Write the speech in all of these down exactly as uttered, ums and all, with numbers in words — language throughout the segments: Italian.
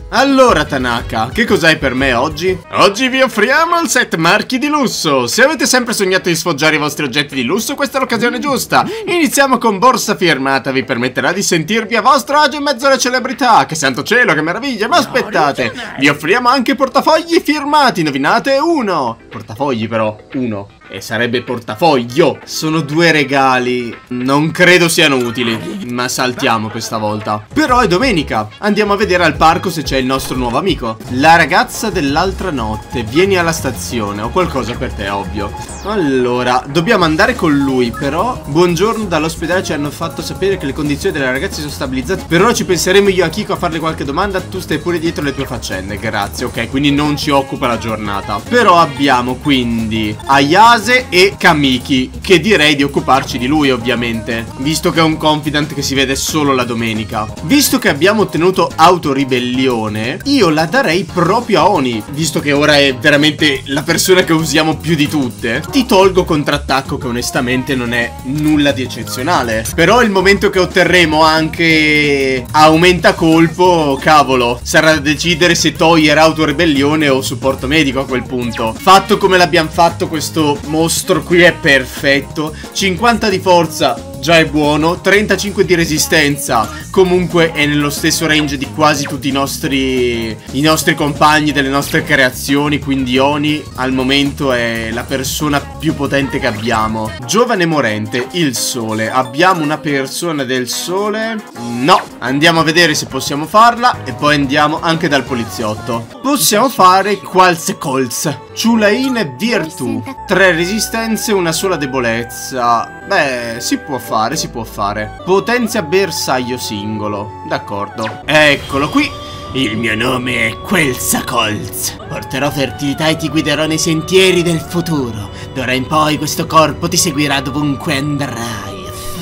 Allora Tanaka, che cos'hai per me oggi? Oggi vi offriamo il set marchi di lusso. Se avete sempre sognato di sfoggiare i vostri oggetti di lusso, questa è l'occasione giusta. Iniziamo con borsa firmata, vi permetterà di sentirvi a vostro agio in mezzo alle celebrità. Che santo cielo, che meraviglia, ma aspettate, vi offriamo anche portafogli firmati, indovinate? Uno. Portafogli però, uno. E sarebbe portafoglio. Sono due regali. Non credo siano utili, ma saltiamo questa volta. Però è domenica. Andiamo a vedere al parco se c'è il nostro nuovo amico. La ragazza dell'altra notte. Vieni alla stazione. Ho qualcosa per te, ovvio. Allora, dobbiamo andare con lui. Però, buongiorno, dall'ospedale ci hanno fatto sapere che le condizioni della ragazza sono stabilizzate. Per ora ci penseremo io a Kiko a farle qualche domanda. Tu stai pure dietro le tue faccende. Grazie, ok, quindi non ci occupa la giornata. Però abbiamo quindi Ayase e Kamiki, che direi di occuparci di lui, ovviamente, visto che è un confidant che si vede solo la domenica. Visto che abbiamo ottenuto autoribellione, io la darei proprio a Oni, visto che ora è veramente la persona che usiamo più di tutte. Ti tolgo contrattacco, che onestamente non è nulla di eccezionale. Però il momento che otterremo anche aumenta colpo, cavolo, sarà da decidere se togliere autoribellione o supporto medico a quel punto. Fatto come l'abbiamo fatto, questo mostro qui è perfetto. Cinquanta di forza, già è buono. Trentacinque di resistenza, comunque è nello stesso range di quasi tutti i nostri I nostri compagni delle nostre creazioni. Quindi Oni al momento è la persona più potente che abbiamo. Giovane morente, il sole. Abbiamo una persona del sole? No. Andiamo a vedere se possiamo farla e poi andiamo anche dal poliziotto. Possiamo fare Qualsecolz, Chulain e Virtù. Tre resistenze, una sola debolezza. Beh, si può fare, si può fare. Potenzia bersaglio singolo. D'accordo. Eccolo qui. Il mio nome è Qualsecolz. Porterò fertilità e ti guiderò nei sentieri del futuro. D'ora in poi questo corpo ti seguirà dovunque andrai.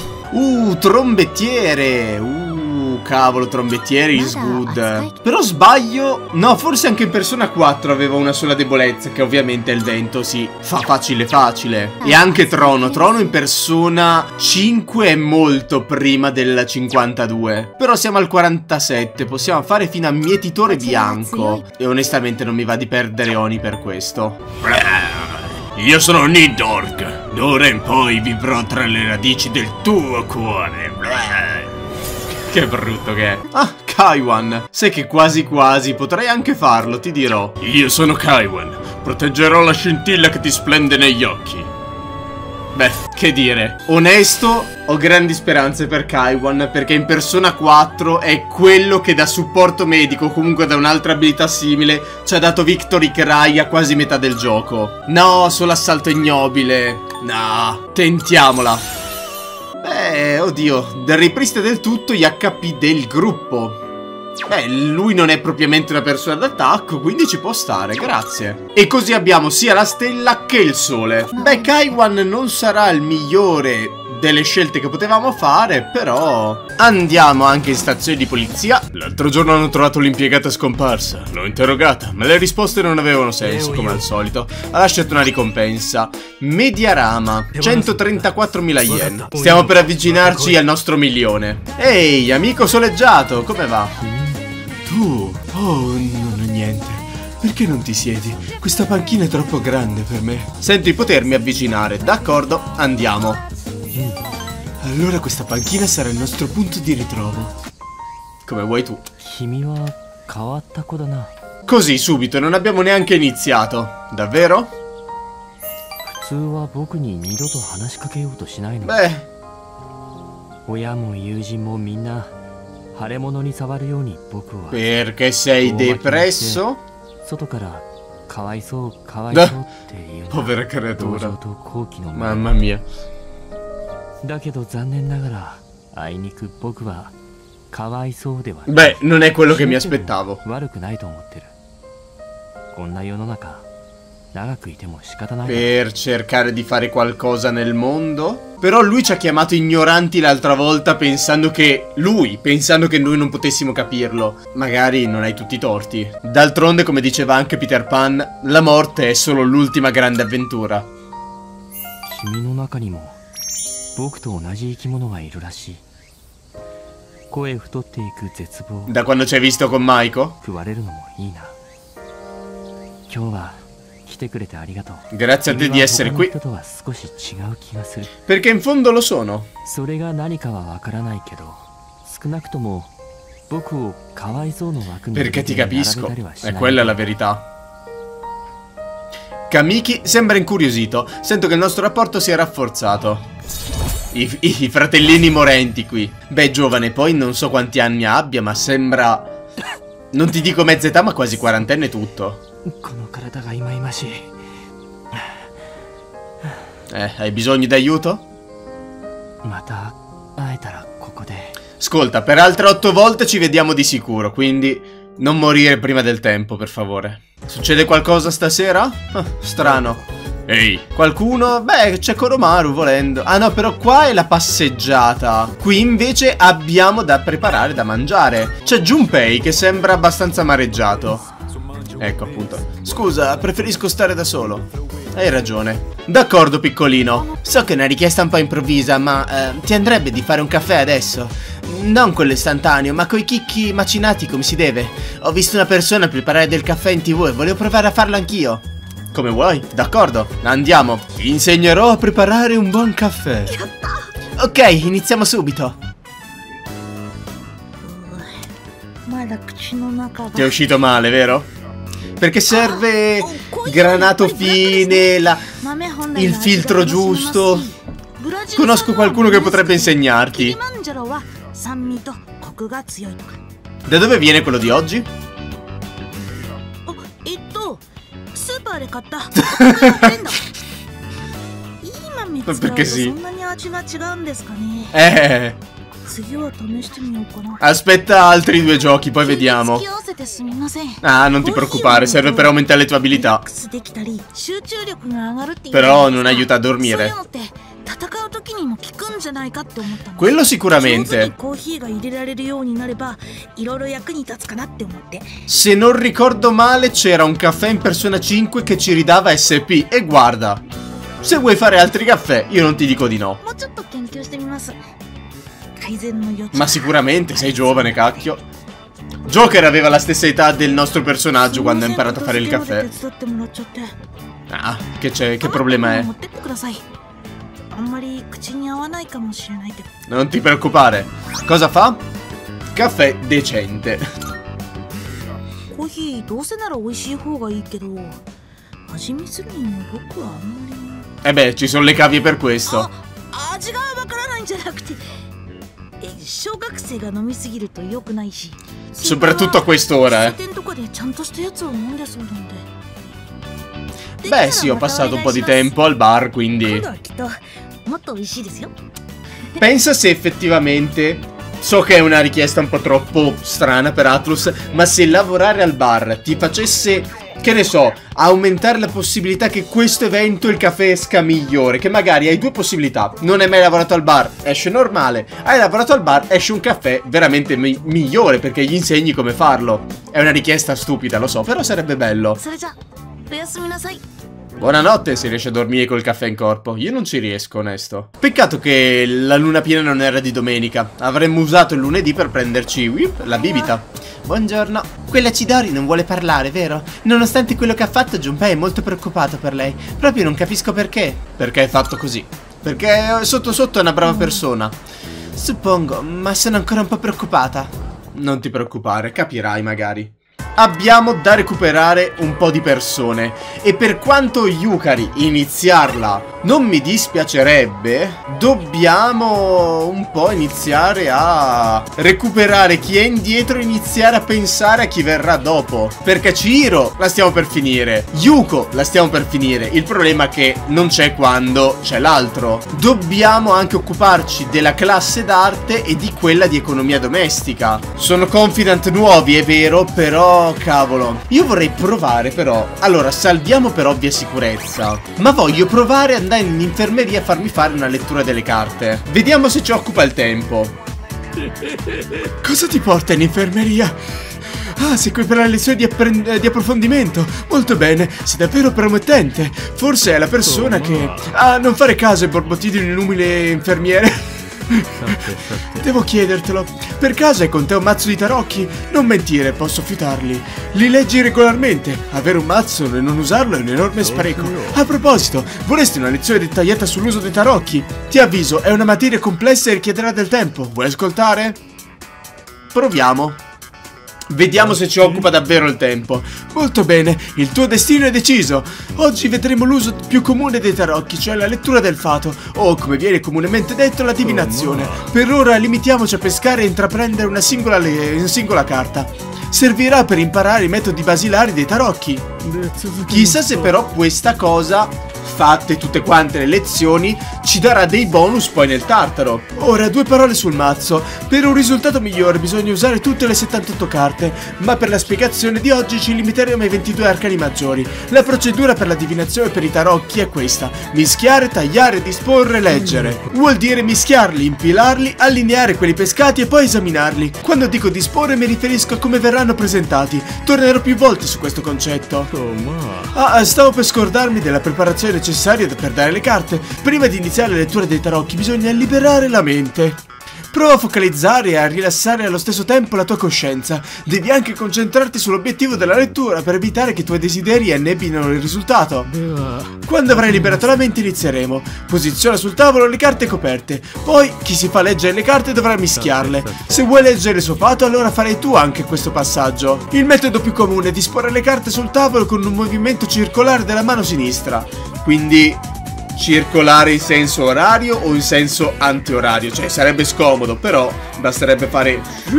Uh, trombettiere. Uh. Cavolo, trombettieri is good. Però sbaglio. No, forse anche in persona quattro aveva una sola debolezza, che ovviamente è il vento, sì. Fa facile facile. E anche Trono. Trono in persona cinque è molto prima del cinquantadue. Però siamo al quarantasette. Possiamo fare fino a mietitore bianco. E onestamente non mi va di perdere Oni per questo. Io sono Nidork. D'ora in poi vivrò tra le radici del tuo cuore. Che brutto che è. Ah, Kaiwan. Sai che quasi quasi potrei anche farlo, ti dirò. Io sono Kaiwan. Proteggerò la scintilla che ti splende negli occhi. Beh, che dire. Onesto, ho grandi speranze per Kaiwan, perché in persona quattro è quello che da supporto medico, comunque da un'altra abilità simile, ci ha dato Victory Cry a quasi metà del gioco. No, solo assalto ignobile. No, tentiamola. Beh, oddio, riprista del tutto gli H P del gruppo. Beh, lui non è propriamente una persona d'attacco, quindi ci può stare, grazie. E così abbiamo sia la stella che il sole. Beh, Kaiwan non sarà il migliore delle scelte che potevamo fare, però andiamo anche in stazione di polizia. L'altro giorno hanno trovato l'impiegata scomparsa. L'ho interrogata, ma le risposte non avevano senso, come al solito. Ha lasciato una ricompensa. Mediarama, centotrentaquattromila yen. Stiamo per avvicinarci al nostro milione. Ehi, amico soleggiato, come va? Tu? Oh, non ho niente. Perché non ti siedi? Questa panchina è troppo grande per me. Sento di potermi avvicinare. D'accordo, andiamo. Allora questa panchina sarà il nostro punto di ritrovo. Come vuoi tu. Così subito, non abbiamo neanche iniziato. Davvero? Beh. Perché sei depresso? Povera creatura. Mamma mia. Beh, non è quello che mi aspettavo. Per cercare di fare qualcosa nel mondo? Però lui ci ha chiamato ignoranti l'altra volta pensando che... Lui, pensando che noi non potessimo capirlo. Magari non hai tutti i torti. D'altronde, come diceva anche Peter Pan, la morte è solo l'ultima grande avventura. Da quando ci hai visto con Maiko? Grazie a te di essere qui. Perché in fondo lo sono. Perché ti capisco. E quella è la verità. Kamiki sembra incuriosito. Sento che il nostro rapporto si è rafforzato. I, i, i fratellini morenti qui. Beh, giovane, poi non so quanti anni abbia, ma sembra... Non ti dico mezza età, ma quasi quarantenne tutto. Eh, hai bisogno d'aiuto? Ascolta, per altre otto volte ci vediamo di sicuro, quindi non morire prima del tempo, per favore. Succede qualcosa stasera? Ah, strano. Ehi, qualcuno? Beh, c'è Koromaru volendo. Ah no, però qua è la passeggiata. Qui invece abbiamo da preparare da mangiare. C'è Junpei che sembra abbastanza amareggiato. Ecco appunto. Scusa, preferisco stare da solo. Hai ragione. D'accordo, piccolino. So che è una richiesta un po' improvvisa, ma eh, ti andrebbe di fare un caffè adesso? Non quello istantaneo, ma coi chicchi macinati come si deve. Ho visto una persona preparare del caffè in tv e volevo provare a farlo anch'io. Come vuoi, d'accordo, andiamo. Ti insegnerò a preparare un buon caffè. Ok, iniziamo subito. Ti è uscito male, vero? Perché serve granato fine, la, il filtro giusto. Conosco qualcuno che potrebbe insegnarti. Da dove viene quello di oggi? Perché sì. Eh. Aspetta altri due giochi, poi vediamo. Ah, non ti preoccupare, serve per aumentare le tue abilità. Però non aiuta a dormire. Quello sicuramente. Se non ricordo male c'era un caffè in Persona cinque che ci ridava S P. E guarda, se vuoi fare altri caffè io non ti dico di no. Ma sicuramente sei giovane, cacchio. Joker aveva la stessa età del nostro personaggio quando ha imparato a fare il caffè. Ah, che c'è? Che problema è? Non ti preoccupare. Cosa fa? Caffè decente. Eh beh, ci sono le cavie per questo. Soprattutto a quest'ora, eh. Beh sì, ho passato un po' di tempo al bar, quindi... Pensa se effettivamente... So che è una richiesta un po' troppo strana per Atlus, ma se lavorare al bar ti facesse, che ne so, aumentare la possibilità che questo evento il caffè esca migliore, che magari hai due possibilità: non hai mai lavorato al bar, esce normale; hai lavorato al bar, esce un caffè veramente mi migliore perché gli insegni come farlo. È una richiesta stupida, lo so, però sarebbe bello. Buonanotte se riesci a dormire col caffè in corpo. Io non ci riesco, onesto. Peccato che la luna piena non era di domenica. Avremmo usato il lunedì per prenderci whip, la bibita. Buongiorno. Quella Chidori non vuole parlare, vero? Nonostante quello che ha fatto, Junpei è molto preoccupato per lei. Proprio non capisco perché. Perché è fatto così. Perché sotto sotto è una brava persona. Suppongo, ma sono ancora un po' preoccupata. Non ti preoccupare, capirai magari. Abbiamo da recuperare un po' di persone e per quanto Yukari iniziarla non mi dispiacerebbe, dobbiamo un po' iniziare a recuperare chi è indietro e iniziare a pensare a chi verrà dopo. Perché Chihiro la stiamo per finire, Yuko la stiamo per finire, il problema è che non c'è quando c'è l'altro. Dobbiamo anche occuparci della classe d'arte e di quella di economia domestica. Sono confident nuovi, è vero, però cavolo, io vorrei provare però. Allora, salviamo per ovvia sicurezza, ma voglio provare ad andare in infermeria a farmi fare una lettura delle carte. Vediamo se ci occupa il tempo. Cosa ti porta in infermeria? Ah, sei qui per la lezione di, di approfondimento. Molto bene, sei davvero promettente. Forse è la persona che... Ah, non fare caso ai borbottini di un umile infermiere. Devo chiedertelo. Per caso hai con te un mazzo di tarocchi? Non mentire, posso fiutarli. Li leggi regolarmente. Avere un mazzo e non usarlo è un enorme spreco. A proposito, vorresti una lezione dettagliata sull'uso dei tarocchi? Ti avviso, è una materia complessa e richiederà del tempo. Vuoi ascoltare? Proviamo. Vediamo se ci occupa davvero il tempo. Molto bene, il tuo destino è deciso. Oggi vedremo l'uso più comune dei tarocchi, cioè la lettura del fato, o come viene comunemente detto, la divinazione. Per ora limitiamoci a pescare e intraprendere una singola, una singola carta. Servirà per imparare i metodi basilari dei tarocchi. Chissà se però questa cosa, fatte tutte quante le lezioni, ci darà dei bonus poi nel tartaro. Ora due parole sul mazzo. Per un risultato migliore bisogna usare tutte le settantotto carte, ma per la spiegazione di oggi ci limiteremo ai ventidue arcani maggiori. La procedura per la divinazione per i tarocchi è questa: mischiare, tagliare, disporre, leggere. Vuol dire mischiarli, impilarli, allineare quelli pescati e poi esaminarli. Quando dico disporre mi riferisco a come verranno presentati. Tornerò più volte su questo concetto. Ah, stavo per scordarmi della preparazione necessaria per dare le carte. Prima di iniziare la lettura dei tarocchi bisogna liberare la mente. Prova a focalizzare e a rilassare allo stesso tempo la tua coscienza. Devi anche concentrarti sull'obiettivo della lettura per evitare che i tuoi desideri annebbino il risultato. Quando avrai liberato la mente inizieremo. Posiziona sul tavolo le carte coperte. Poi chi si fa leggere le carte dovrà mischiarle. Se vuoi leggere il suo fato, allora farai tu anche questo passaggio. Il metodo più comune è disporre le carte sul tavolo con un movimento circolare della mano sinistra. Quindi circolare in senso orario o in senso antiorario? Cioè sarebbe scomodo, però basterebbe fare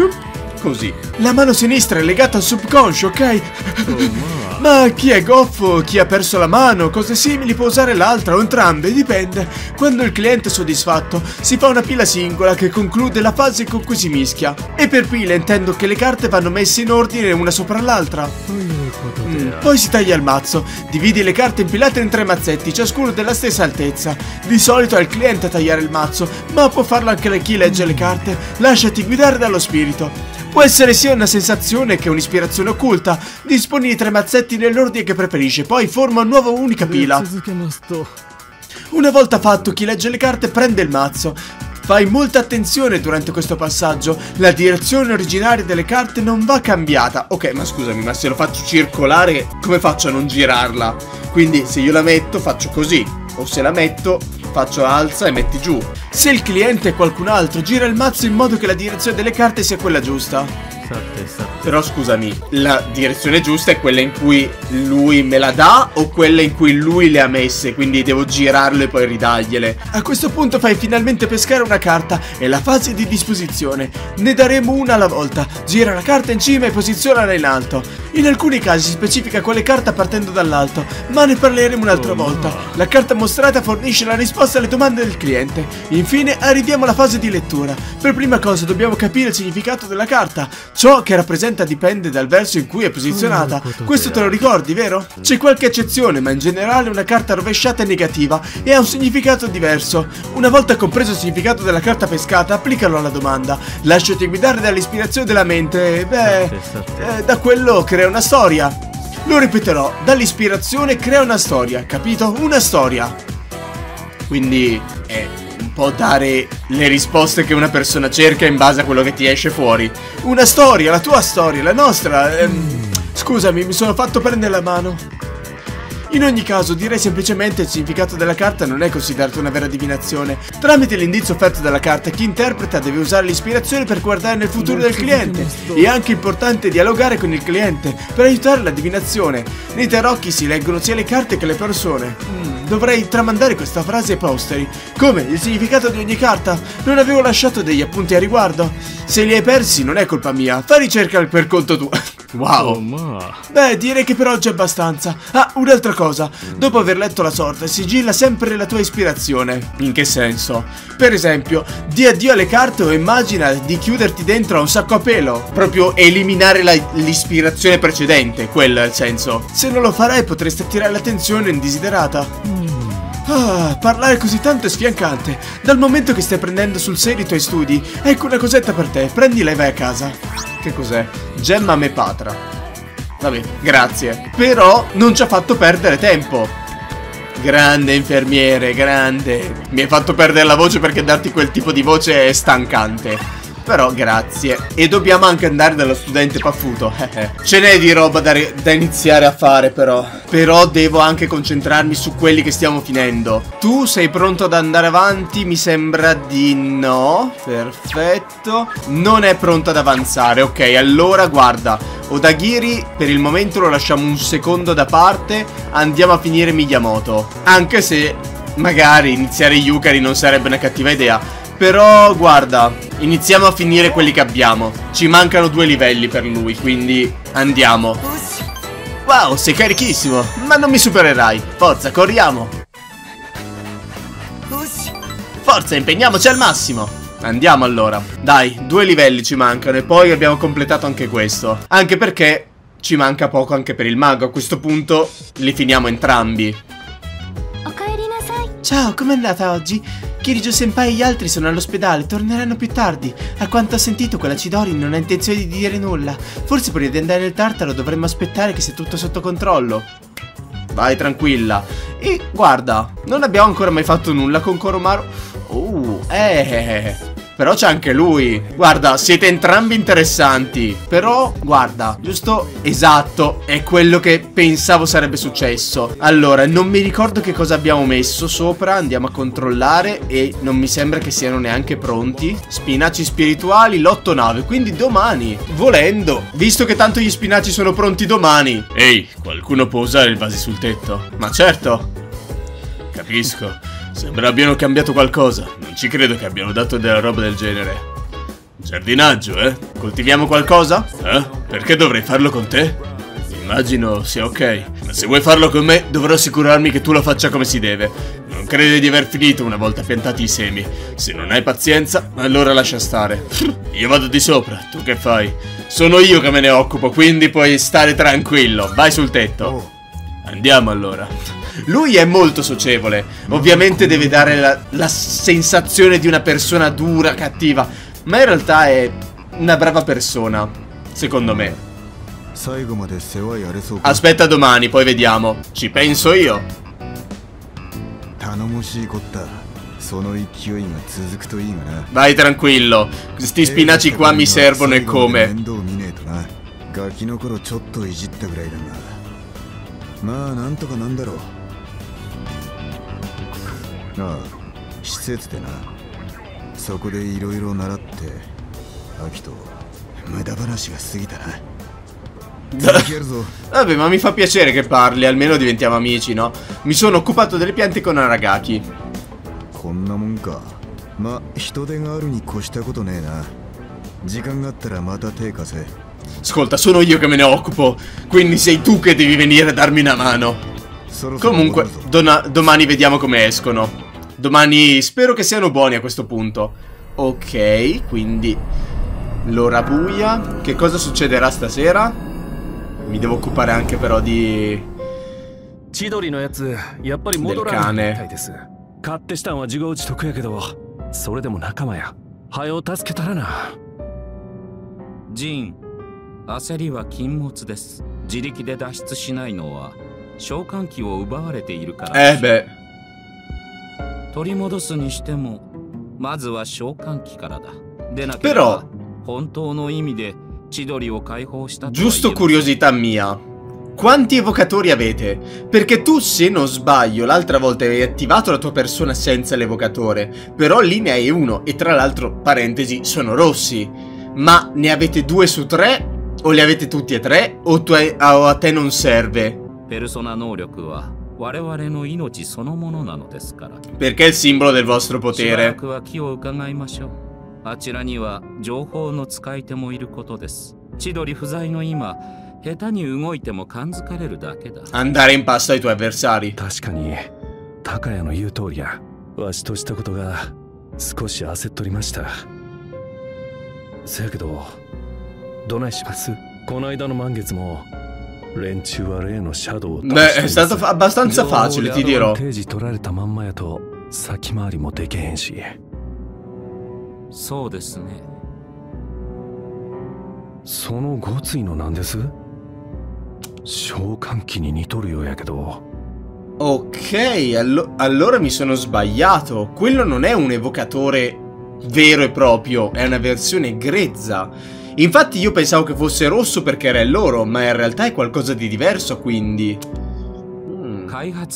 così. La mano sinistra è legata al subconscio, ok? Oh, ma chi è goffo, chi ha perso la mano, cose simili, può usare l'altra o entrambe, dipende. Quando il cliente è soddisfatto si fa una pila singola che conclude la fase con cui si mischia. E per pila intendo che le carte vanno messe in ordine una sopra l'altra. Mm. Poi si taglia il mazzo. Dividi le carte impilate in tre mazzetti, ciascuno della stessa altezza. Di solito è il cliente a tagliare il mazzo, ma può farlo anche chi legge le carte. Lasciati guidare dallo spirito. Può essere sia una sensazione che un'ispirazione occulta. Disponi i tre mazzetti nell'ordine che preferisce, poi forma una nuova unica pila. Una volta fatto, chi legge le carte prende il mazzo. Fai molta attenzione durante questo passaggio. La direzione originaria delle carte non va cambiata. Ok, ma scusami, ma se lo faccio circolare, come faccio a non girarla? Quindi se io la metto faccio così, o se la metto faccio alza e metti giù. Se il cliente è qualcun altro, gira il mazzo in modo che la direzione delle carte sia quella giusta. Però scusami, la direzione giusta è quella in cui lui me la dà o quella in cui lui le ha messe, quindi devo girarlo e poi ridargliele? A questo punto fai finalmente pescare una carta. È la fase di disposizione. Ne daremo una alla volta. Gira la carta in cima e posizionala in alto. In alcuni casi si specifica quale carta partendo dall'alto, ma ne parleremo un'altra volta. La carta mostrata fornisce la risposta alle domande del cliente. Infine arriviamo alla fase di lettura. Per prima cosa dobbiamo capire il significato della carta. Ciò che rappresenta dipende dal verso in cui è posizionata. Questo te lo ricordi, vero? C'è qualche eccezione, ma in generale una carta rovesciata è negativa e ha un significato diverso. Una volta compreso il significato della carta pescata, applicalo alla domanda. Lasciati guidare dall'ispirazione della mente. Beh, eh, da quello crea una storia. Lo ripeterò, dall'ispirazione crea una storia, capito? Una storia. Quindi è un po' dare le risposte che una persona cerca in base a quello che ti esce fuori. Una storia, la tua storia, la nostra. ehm, Scusami, mi sono fatto prendere la mano. In ogni caso, direi semplicemente il significato della carta non è considerato una vera divinazione. Tramite l'indizio offerto dalla carta, chi interpreta deve usare l'ispirazione per guardare nel futuro del cliente. È anche importante dialogare con il cliente per aiutare la divinazione. Nei tarocchi si leggono sia le carte che le persone. Mm, dovrei tramandare questa frase ai posteri. Come? Il significato di ogni carta? Non avevo lasciato degli appunti a riguardo? Se li hai persi non è colpa mia, fai ricerca per conto tuo. Wow. Beh, direi che per oggi è abbastanza. Ah, un'altra cosa. Dopo aver letto la sorte, sigilla sempre la tua ispirazione. In che senso? Per esempio, di addio alle carte o immagina di chiuderti dentro a un sacco a pelo. Proprio eliminare l'ispirazione precedente, quello è il senso. Se non lo farai potresti attirare l'attenzione indesiderata. Ah, parlare così tanto è sfiancante. Dal momento che stai prendendo sul serio i tuoi studi, ecco una cosetta per te, prendila e vai a casa. Che cos'è? Gemma me patra. Vabbè, grazie. Però non ci ha fatto perdere tempo. Grande infermiere, grande. Mi hai fatto perdere la voce perché darti quel tipo di voce è stancante. Però grazie. E dobbiamo anche andare dallo studente paffuto. Ce n'è di roba da, da iniziare a fare però. Però devo anche concentrarmi su quelli che stiamo finendo. Tu sei pronto ad andare avanti? Mi sembra di no. Perfetto. Non è pronto ad avanzare. Ok, allora guarda, Odagiri per il momento lo lasciamo un secondo da parte. Andiamo a finire Miyamoto. Anche se magari iniziare Yukari non sarebbe una cattiva idea. Però guarda, iniziamo a finire quelli che abbiamo. Ci mancano due livelli per lui, quindi andiamo. Wow, sei carichissimo, ma non mi supererai. Forza, corriamo. Forza, impegniamoci al massimo. Andiamo allora. Dai, due livelli ci mancano e poi abbiamo completato anche questo. Anche perché ci manca poco anche per il mago. A questo punto li finiamo entrambi. Ciao, com'è andata oggi? Kirijo senpai e gli altri sono all'ospedale, torneranno più tardi. A quanto ho sentito quella Chidori non ha intenzione di dire nulla. Forse prima di andare nel Tartaro dovremmo aspettare che sia tutto sotto controllo. Vai tranquilla. E guarda, non abbiamo ancora mai fatto nulla con Koromaru. Uh, eh... Però c'è anche lui. Guarda, siete entrambi interessanti. Però, guarda, giusto, esatto, è quello che pensavo sarebbe successo. Allora, non mi ricordo che cosa abbiamo messo sopra. Andiamo a controllare. E non mi sembra che siano neanche pronti. Spinaci spirituali, lotto nave. Quindi domani, volendo, visto che tanto gli spinaci sono pronti domani. Ehi, qualcuno può usare il vaso sul tetto? Ma certo. Capisco. Sembra abbiano cambiato qualcosa. Non ci credo che abbiano dato della roba del genere. Giardinaggio, eh? Coltiviamo qualcosa? Eh? Perché dovrei farlo con te? Immagino sia ok. Ma se vuoi farlo con me, dovrò assicurarmi che tu lo faccia come si deve. Non credi di aver finito una volta piantati i semi. Se non hai pazienza, allora lascia stare. Io vado di sopra, tu che fai? Sono io che me ne occupo, quindi puoi stare tranquillo. Vai sul tetto. Andiamo allora. Lui è molto socievole. Ovviamente deve dare la, la sensazione di una persona dura, cattiva, ma in realtà è una brava persona, secondo me. Aspetta domani, poi vediamo. Ci penso io. Vai tranquillo. Questi spinaci qua mi servono e come. Vabbè, ma mi fa piacere che parli, almeno diventiamo amici, no? Mi sono occupato delle piante con Aragaki. Ascolta, sono io che me ne occupo, quindi sei tu che devi venire a darmi una mano. Comunque, domani vediamo come escono. Domani spero che siano buoni a questo punto. Ok, quindi l'ora buia. Che cosa succederà stasera? Mi devo occupare anche però di... del cane. Jin, 焦りは禁物です。自力で脱出しないのは召喚機を奪われているから。 Eh beh. 取り戻すにしてもまずは召喚機からだ。でなければ本当の意味で千鳥を解放したとは言えません。 Giusto curiosità mia. Quanti evocatori avete? Perché tu, se non sbaglio, l'altra volta avevi attivato la tua persona senza l'evocatore. Però lì ne hai uno. E tra l'altro, parentesi, sono rossi. Ma ne avete due su tre? O li avete tutti e tre? O, tu hai, o a te non serve? Perché è il simbolo del vostro potere. Andare in pasto ai tuoi avversari. Beh, è stato fa abbastanza facile, ti dirò. Ok, allo allora mi sono sbagliato. Quello non è un evocatore vero e proprio, è una versione grezza. Infatti io pensavo che fosse rosso perché era il loro, ma in realtà è qualcosa di diverso, quindi. Mm.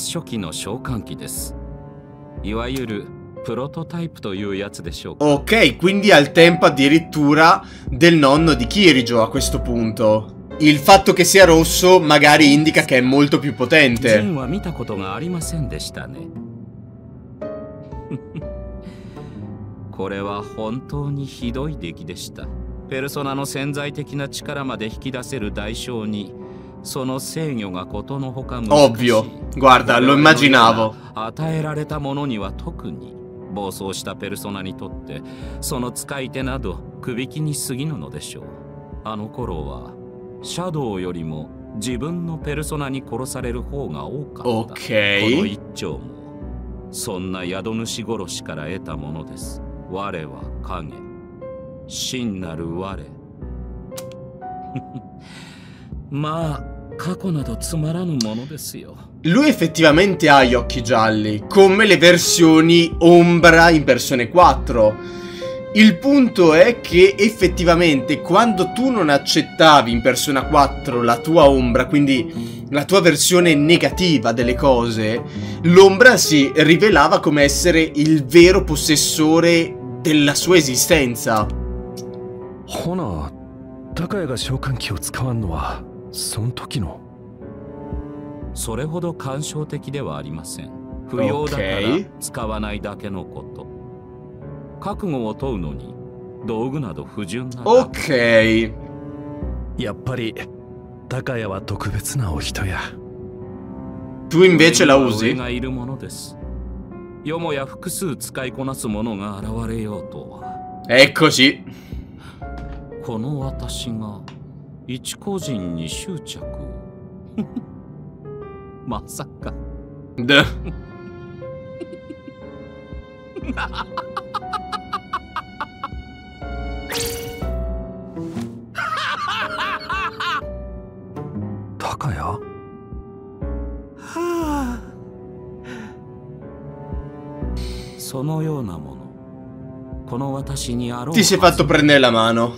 Ok, quindi al tempo addirittura del nonno di Kirijo a questo punto. Il fatto che sia rosso magari indica che è molto più potente. これは本当にひどい出来でした。ペルソナの潜在的な力まで引き出せる代償に、その制御がことのほか難しい。 Ovvio, guarda, lo immaginavo. 与えられたものには特に暴走したペルソナにとって、その使い手などくびきに過ぎぬのでしょう。あの頃はシャドウよりも自分のペルソナに殺される方が多かった。 Okay. この一丁もそんな宿主殺しから得たものです。我は影、真なる我。まあ過去などつまらぬものですよ。 Lui effettivamente ha gli occhi gialli, come le versioni Ombra in Persona quattro. Il punto è che effettivamente quando tu non accettavi in Persona quattro la tua ombra, quindi la tua versione negativa delle cose, l'ombra si rivelava come essere il vero possessore della sua esistenza. Hona, Takaya ga shoukanki o tsukawan no wa son toki no. それほど感傷的ではありません。不要だから使わないだけのこと。覚悟を問うのに道具など不純な。 Ok. やっぱり高谷は特別なお人や。 Tu invece la usi? がいるものです。よもや複数使いこなすものが現れようとは。 Eccoci. この私が一個人に執着。まさか。 D. 高谷？はあ。そのようなもの。この私にあろう。 Ti sei fatto prendere la mano.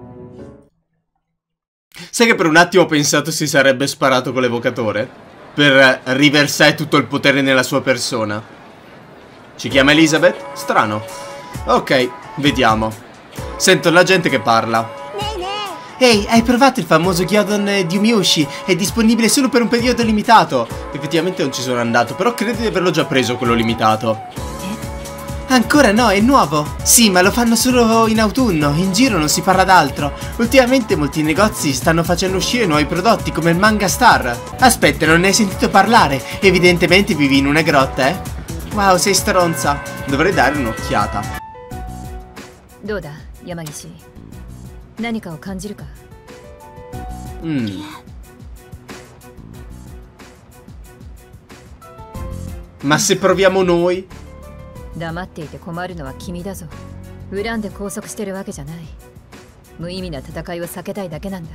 Sai che per un attimo ho pensato si sarebbe sparato con l'evocatore? Per riversare tutto il potere nella sua persona. Ci chiama Elizabeth? Strano. Ok, vediamo. Sento la gente che parla. Ehi, hai provato il famoso Gyodon di Umyoshi? È disponibile solo per un periodo limitato. Effettivamente non ci sono andato, però credo di averlo già preso quello limitato. Ancora no, è nuovo. Sì, ma lo fanno solo in autunno. In giro non si parla d'altro. Ultimamente molti negozi stanno facendo uscire nuovi prodotti come il Manga Star. Aspetta, non ne hai sentito parlare? Evidentemente vivi in una grotta, eh? Wow, sei stronza. Dovrei dare un'occhiata. Doda, Yamagishi. Nanika o kanjiru ka? Mm. Ma se proviamo noi? 黙っていて困るのは君だぞ。恨んで拘束してるわけじゃない。無意味な戦いを避けたいだけなんだ。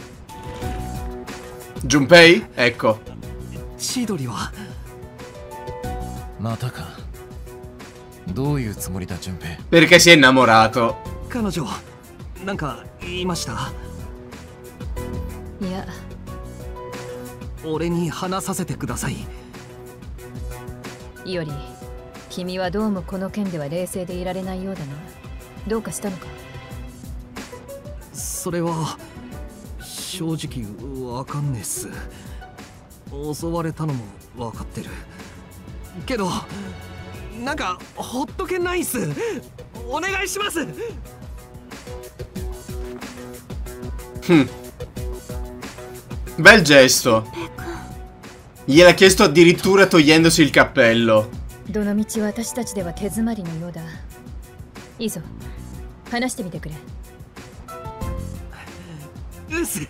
Junpei? Ecco. 千鳥はまたか。どういうつもりだ、純平。 Perché si è innamorato. 彼女なんか言いました？ いや。 俺に話させてください。 いおり。 君はどうもこの件では冷静でいられないようだな。どうかしたのか？ それは正直わかんねえっす。襲われたのもわかってるけど、なんかほっとけないっす。お願いします。 Hm. Bel gesto. Gliel'ha chiesto addirittura togliendosi il cappello. どの道私たちでは手詰まりのようだ。いいぞ、話してみてくれ。 うっす。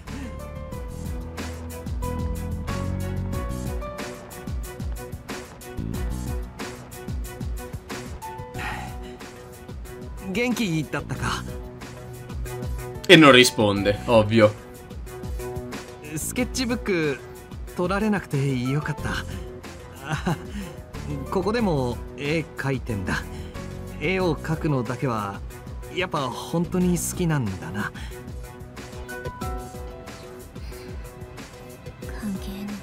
元気だったか？ E non risponde, ovvio. スケッチブック取られなくてよかった。 ここでも絵描いてんだ。絵を描くのだけはやっぱ本当に好きなんだな。 関係ない。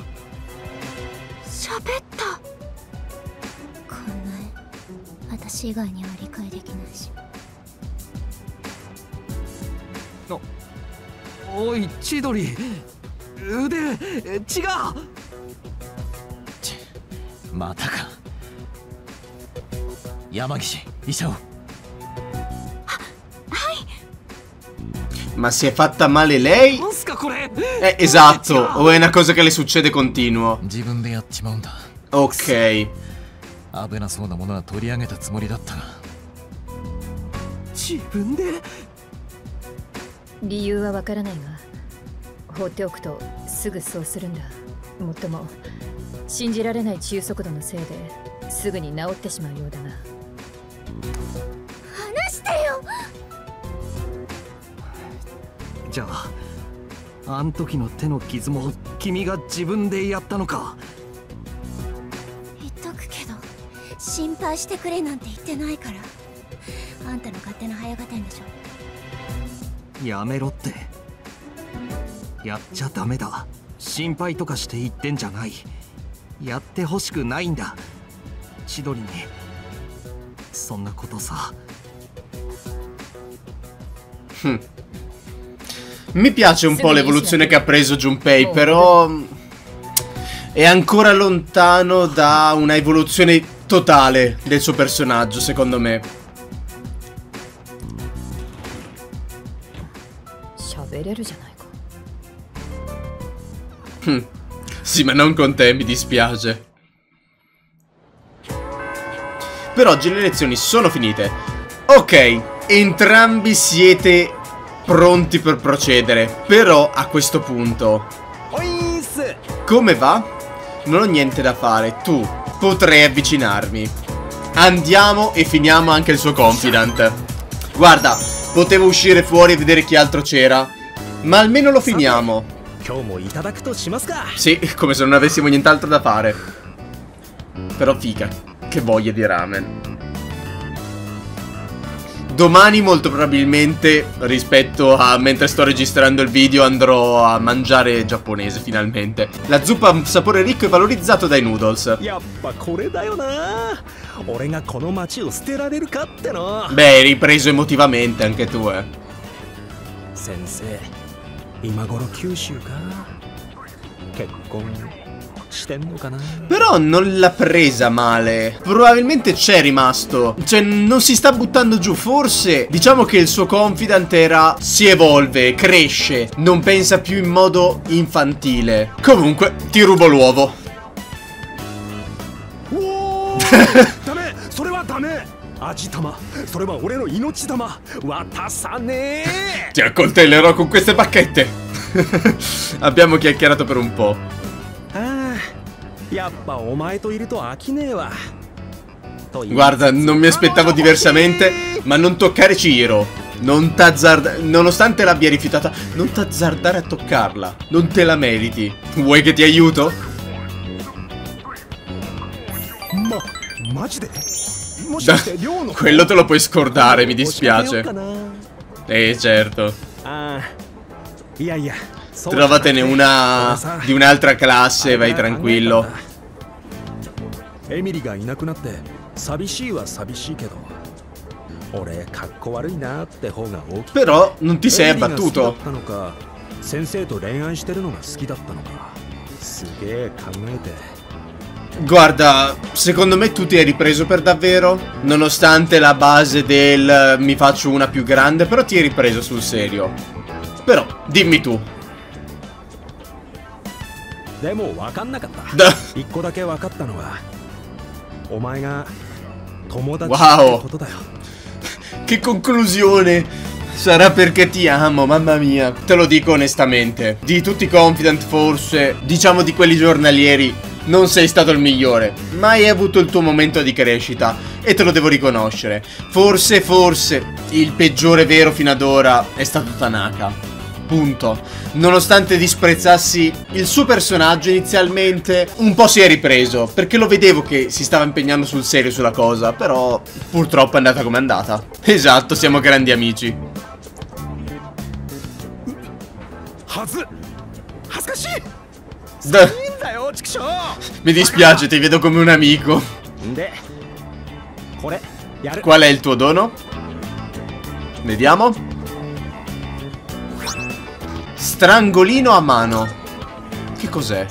喋った。こんな絵私以外には理解できないし。 お、おい千鳥、腕違う。 またか。山岸、医者を。 Ma si è fatta male lei? Eh, esatto, o è una cosa che le succede continuo. Ok. 危なそうなものは取り上げたつもりだったが。 自分で？ 理由はわからないが、放っておくとすぐそうするんだ。もっとも信じられない治癒速度のせいですぐに治ってしまうようだな。 話してよ。 じゃああん時の手の傷も君が自分でやったのか。 言っとくけど心配してくれなんて言ってないから。あんたの勝手な早合点でしょ。 やめろって。やっちゃダメだ。心配とかして言ってんじゃない。やってほしくないんだ千鳥に。そんなことさ。 Mi piace un po' l'evoluzione che ha preso Junpei, però è ancora lontano da una evoluzione totale del suo personaggio, secondo me. Hm. Sì, ma non con te, mi dispiace. Per oggi le lezioni sono finite. Ok, entrambi siete pronti per procedere. Però a questo punto, come va? Non ho niente da fare. Tu potrei avvicinarmi. Andiamo e finiamo anche il suo confidant. Guarda, potevo uscire fuori e vedere chi altro c'era, ma almeno lo finiamo. Sì, come se non avessimo nient'altro da fare. Però figa, che voglia di ramen. Domani molto probabilmente, rispetto a mentre sto registrando il video, andrò a mangiare giapponese finalmente. La zuppa ha un sapore ricco e valorizzato dai noodles. Beh, hai ripreso emotivamente anche tu, eh. Però non l'ha presa male. Probabilmente c'è rimasto. Cioè non si sta buttando giù. Forse diciamo che il suo confidant era si evolve, cresce, non pensa più in modo infantile. Comunque ti rubo l'uovo. Ti accoltellerò con queste bacchette. Abbiamo chiacchierato per un po'. Guarda, non mi aspettavo diversamente, ma non toccare Chihiro. Non t'azzardare, nonostante l'abbia rifiutata, non t'azzardare a toccarla. Non te la meriti. Vuoi che ti aiuto? Da, quello te lo puoi scordare, mi dispiace. Eh, certo. Trovatene una di un'altra classe, vai tranquillo. Però non ti sei abbattuto. Guarda, secondo me tu ti hai ripreso per davvero. Nonostante la base del mi faccio una più grande, però ti hai ripreso sul serio. Però, dimmi tu. Da. Wow. Che conclusione. Sarà perché ti amo, mamma mia. Te lo dico onestamente. Di tutti i confidant forse, diciamo di quelli giornalieri, non sei stato il migliore, ma hai avuto il tuo momento di crescita e te lo devo riconoscere. Forse, forse, il peggiore vero fino ad ora è stato Tanaka. punto. Nonostante disprezzassi il suo personaggio inizialmente, un po' si è ripreso, perché lo vedevo che si stava impegnando sul serio sulla cosa, però purtroppo è andata come è andata. Esatto, siamo grandi amici. Da. Mi dispiace, ti vedo come un amico. Qual è il tuo dono? Vediamo. Strangolino a mano. Che cos'è?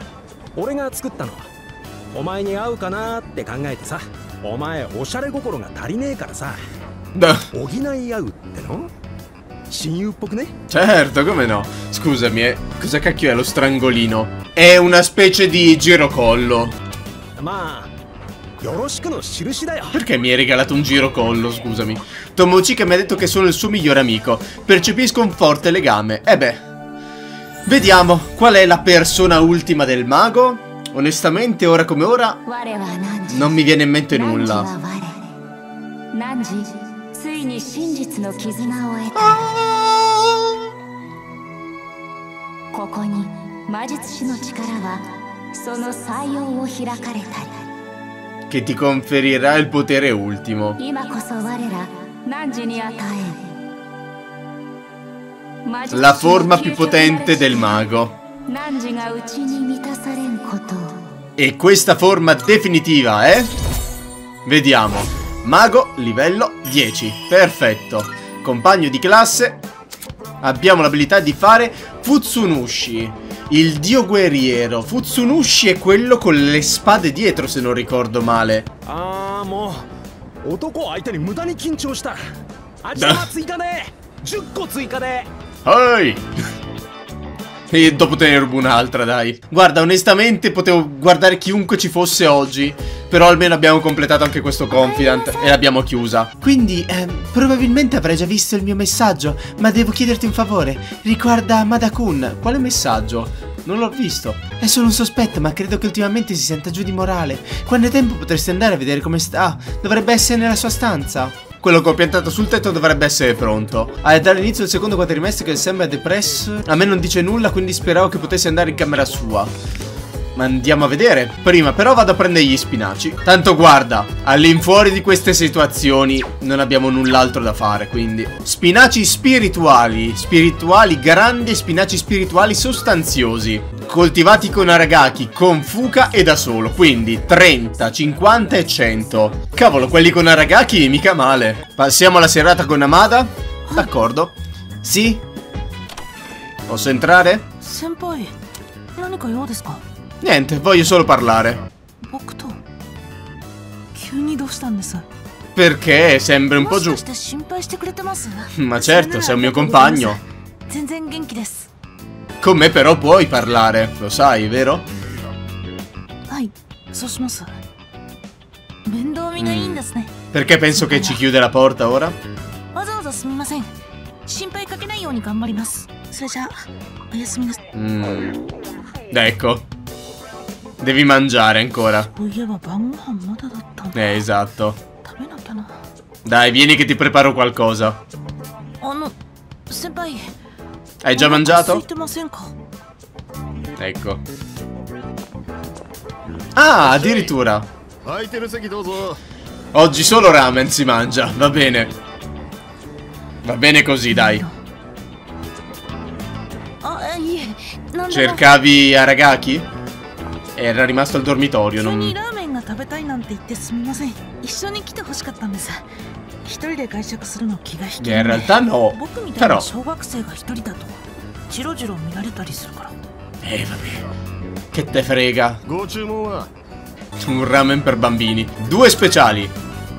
Certo, come no? Scusami, eh. Cosa cacchio è lo strangolino? È una specie di girocollo. Perché mi hai regalato un girocollo, scusami? Tomochika mi ha detto che sono il suo migliore amico. Percepisco un forte legame. E beh, vediamo qual è la persona ultima del mago. Onestamente, ora come ora non mi viene in mente nulla. Che ti conferirà il potere ultimo. La forma più potente del mago. E questa forma definitiva è? Vediamo. Mago livello dieci. Perfetto. Compagno di classe. Abbiamo l'abilità di fare Futsunushi, il dio guerriero. Futsunushi è quello con le spade dietro, se non ricordo male. Ah, mo. Ehi! E dopo te ne rubo un'altra, dai. Guarda, onestamente potevo guardare chiunque ci fosse oggi, però almeno abbiamo completato anche questo confidant e l'abbiamo chiusa. Quindi, eh, probabilmente avrai già visto il mio messaggio, ma devo chiederti un favore. Riguarda Mada-kun. Quale messaggio? Non l'ho visto. È solo un sospetto, ma credo che ultimamente si senta giù di morale. Quando è tempo potresti andare a vedere come sta. Dovrebbe essere nella sua stanza. Quello che ho piantato sul tetto dovrebbe essere pronto. Ah, è dall'inizio del secondo quadrimestre che sembra depresso. A me non dice nulla, quindi speravo che potessi andare in camera sua. Ma andiamo a vedere. Prima però vado a prendere gli spinaci. Tanto guarda, all'infuori di queste situazioni non abbiamo null'altro da fare, quindi spinaci spirituali. Spirituali grandi e spinaci spirituali sostanziosi, coltivati con aragaki, con fuka e da solo. Quindi trenta, cinquanta e cento. Cavolo, quelli con aragaki mica male. Passiamo alla serata con Amada. D'accordo. Sì? Posso entrare? Senpai, nanika you desu ka? Niente, voglio solo parlare. Perché sembri un po' giù. Ma certo, sei un mio compagno. Con me però puoi parlare, lo sai, vero? Mm. Perché penso che ci chiude la porta ora? Mm. Ecco. Devi mangiare ancora. Eh, esatto. Dai, vieni che ti preparo qualcosa. Hai già mangiato? Ecco. Ah, addirittura. Oggi solo ramen si mangia, va bene. Va bene così, dai. Cercavi aragaki? Era rimasto al dormitorio, non... In realtà no, però... Eh vabbè, che te frega. Un ramen per bambini. Due speciali.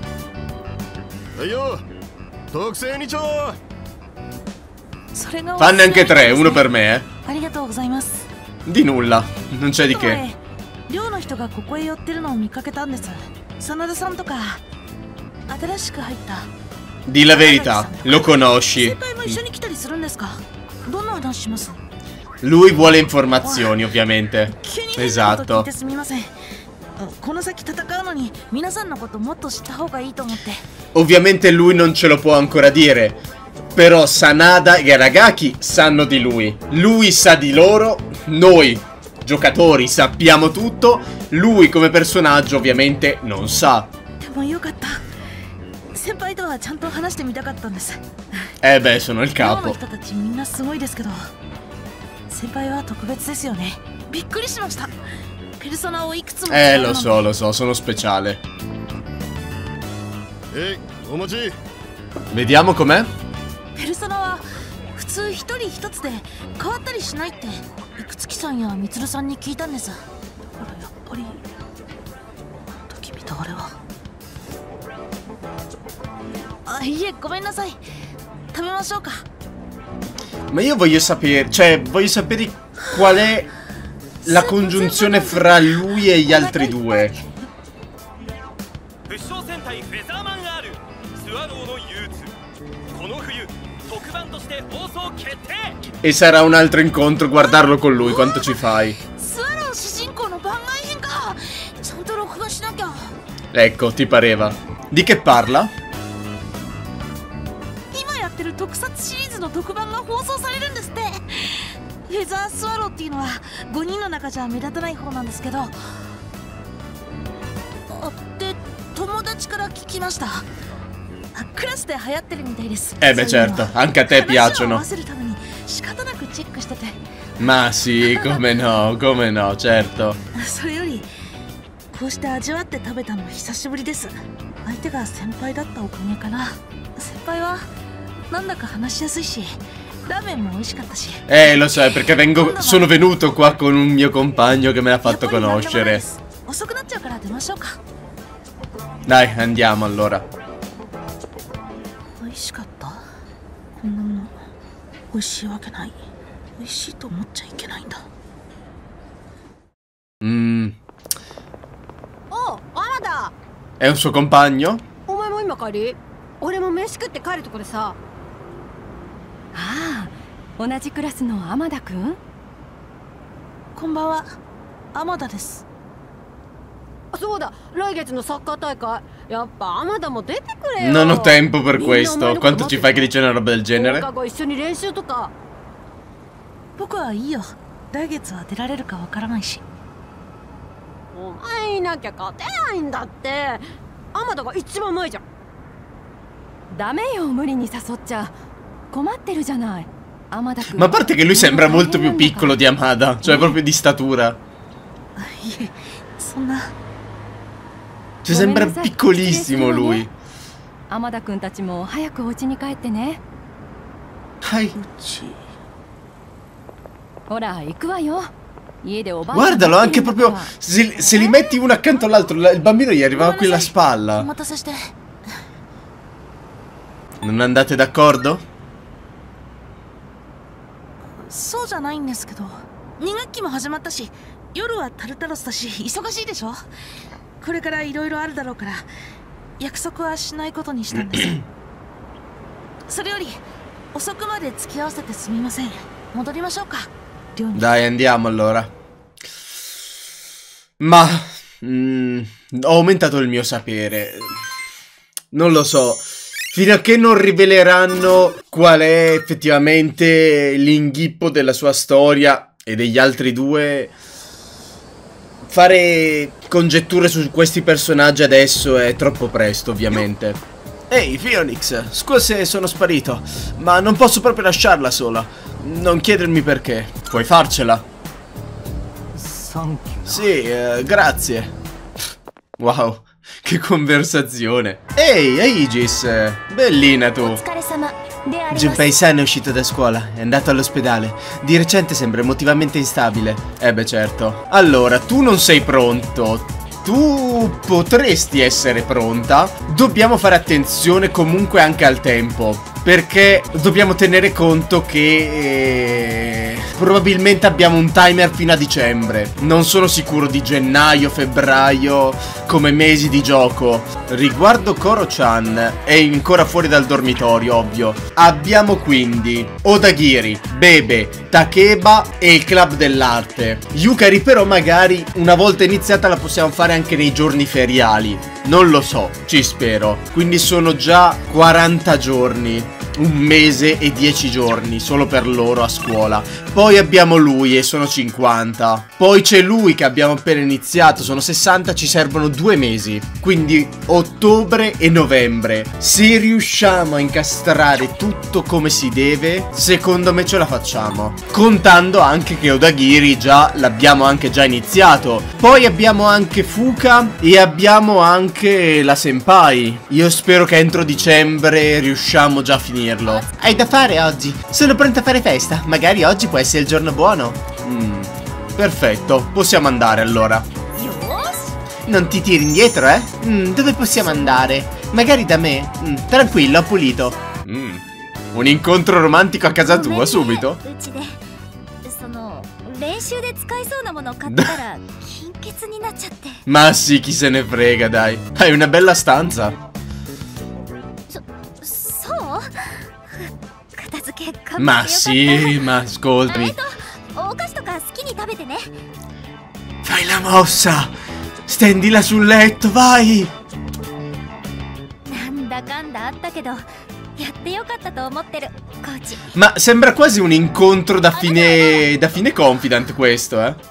Fanne anche tre, uno per me, eh. Di nulla, non c'è di che. Di la verità, lo conosci. Lui vuole informazioni, ovviamente. Esatto. Ovviamente lui non ce lo può ancora dire, Però Sanada e Aragaki sanno di lui. Lui sa di loro. Noi, giocatori, sappiamo tutto. Lui come personaggio ovviamente non sa. Eh beh, sono il capo. Eh, lo so, lo so, sono speciale. Vediamo com'è. ペルソナは普通一人一つで変わったりしないっていくつきさんやみつるさんに聞いたんです。だからやっぱりあの時見たあれは。あ、いえ、ごめんなさい。食べましょうか。 Ma io voglio sapere, cioè, voglio sapere qual è la congiunzione fra lui e gli altri due. E sarà un altro incontro guardarlo con lui, quanto ci fai? Ecco, ti pareva. Di che parla? Eh beh certo, anche a te piacciono. Ma sì, come no, come no, certo. Eh, lo so, perché vengo, sono venuto qua con un mio compagno che me l'ha fatto conoscere. Dai, andiamo allora. Mm. Oh, Amada! È un suo compagno? お前も今帰り？俺も飯食って帰るとこでさ。 ああ、同じクラスの天田くん？ こんばんは、天田です。 そうだ、来月のサッカー大会。やっぱ天田も出てくれよ。 Non ho tempo per questo. Quanto ci fai che dice una roba del genere? 放課後一緒に練習とか。 僕はいいよ。来月は出られるかわからないし。 お前いなきゃ勝てないんだって。天田が一番前じゃん。 ダメよ、無理に誘っちゃ。困ってるじゃない。天田くん。 Ma a parte che lui sembra molto più piccolo di Amada, cioè proprio di statura. Cioè sembra piccolissimo lui. 天田くんたちも早くお家に帰ってね。 はい。 ほら、行くわよ。 Guardalo, anche proprio se, se li metti uno accanto all'altro, il bambino gli arrivava qui alla spalla. Non andate d'accordo? そうじゃないんですけど、に学期も始まったし、夜はタルタロスだし忙しいでしょ。これからいろいろあるだろうから約束はしないことにしたんです。それより遅くまで付き合わせてすみません。戻りましょうか。 Dai, andiamo allora. Ma mm, ho aumentato il mio sapere. Non lo so. Fino a che non riveleranno qual è effettivamente l'inghippo della sua storia e degli altri due, fare congetture su questi personaggi adesso è troppo presto, ovviamente. Ehi, Phoenix, scusa se sono sparito, ma non posso proprio lasciarla sola. Non chiedermi perché. Puoi farcela? Sì, eh, grazie. Wow, che conversazione. Ehi, Aegis, bellina tu. Junpei-san è uscito da scuola, è andato all'ospedale. Di recente sembra emotivamente instabile. Eh beh certo. Allora, tu non sei pronto. Tu potresti essere pronta. Dobbiamo fare attenzione comunque anche al tempo, perché dobbiamo tenere conto che eh, probabilmente abbiamo un timer fino a dicembre. Non sono sicuro di gennaio, febbraio come mesi di gioco. Riguardo Koro-chan, è ancora fuori dal dormitorio, ovvio. Abbiamo quindi Odagiri, Bebe, Takeba e il club dell'arte. Yukari però magari una volta iniziata la possiamo fare anche nei giorni feriali. Non lo so, ci spero. Quindi sono già quaranta giorni. un mese e dieci giorni solo per loro a scuola. Poi abbiamo lui e sono cinquanta. Poi c'è lui che abbiamo appena iniziato, sono sessanta, ci servono due mesi. Quindi ottobre e novembre. Se riusciamo a incastrare tutto come si deve, secondo me ce la facciamo. Contando anche che Odagiri già l'abbiamo anche già iniziato. Poi abbiamo anche Fuka e abbiamo anche la Senpai. Io spero che entro dicembre riusciamo già a finirlo. Hai da fare oggi? Sono pronta a fare festa. Magari oggi può essere il giorno buono. Mm, perfetto, possiamo andare allora. Non ti tiri indietro, eh? Mm, dove possiamo andare? Magari da me? Mm, tranquillo, ho pulito. Mm, un incontro romantico a casa tua subito? Ma sì, chi se ne frega, dai. Hai una bella stanza. Ma sì, ma ascoltami. Fai la mossa. Stendila sul letto, vai. Ma sembra quasi un incontro da fine da fine Confidant questo, eh.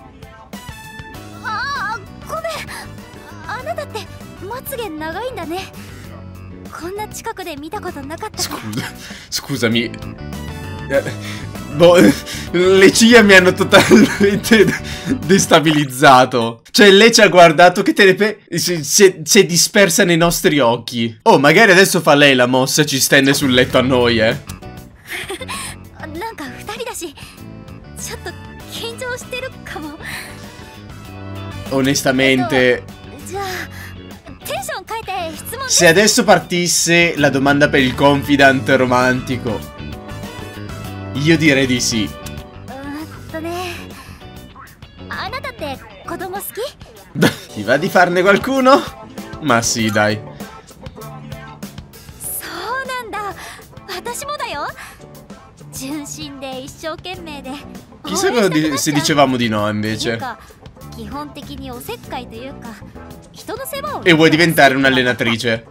Scusa, scusami. Eh, boh, le ciglia mi hanno totalmente destabilizzato. Cioè lei ci ha guardato che te ne pe... si, si, si è dispersa nei nostri occhi. Oh, magari adesso fa lei la mossa e ci stende sul letto a noi, eh. Onestamente, se adesso partisse la domanda per il Confidant romantico, io direi di sì. Ti va di farne qualcuno? Ma sì, dai. Chissà di se dicevamo di no invece. E vuoi diventare un'allenatrice?